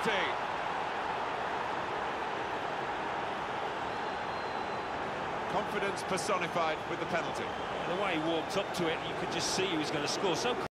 penalty. Confidence personified with the penalty. The way he walked up to it, you could just see he was going to score. So